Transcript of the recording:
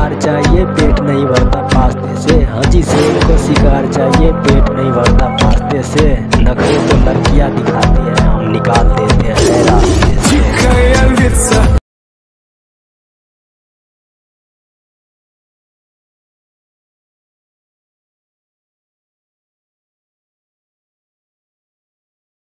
शिकार चाहिए, पेट नहीं भरता पास्ते से। हाँ जी शेर को शिकार चाहिए, पेट नहीं भरता पास्ते से। नखरे